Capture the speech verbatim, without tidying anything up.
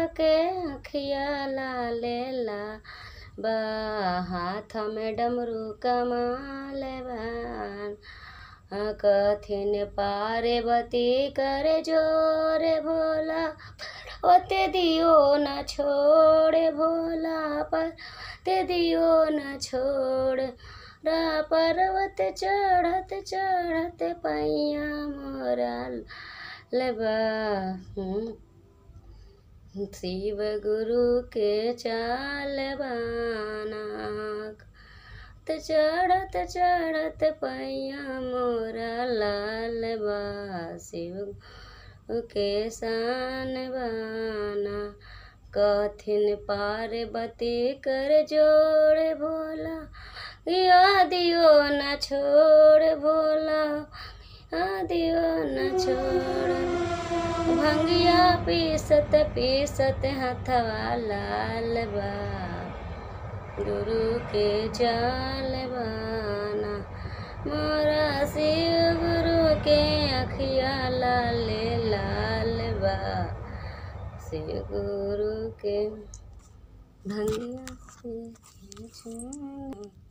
के अखिया लाले ला बा, हाथ में डमरू कमाल बान। कथिन पार्वती करे जोरे भोला, ओते दियो न छोड़े भोला पर ते दियो न छोड़। रा पर्वत चढ़त चढ़त पैया मोरा लबा, शिव गुरु के चाल बाना। चढ़त चढ़त पैया मोरा लाल बा, शिव के शान बाना। कथिन पार्वती कर जोड़ भोला, या दियो न छोड़ भोला, या दियो न छोड़। भंगिया पीसत पीसत हथवा लाल बा, गुरु के चाल बाना। मोरा शिव गुरु के अखिया लाले लाल बा, शिव गुरु के भंगिया से